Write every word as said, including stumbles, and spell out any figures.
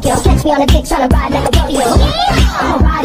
Tokyo. Catch me on a dick tryna ride like a rodeo. I'ma ride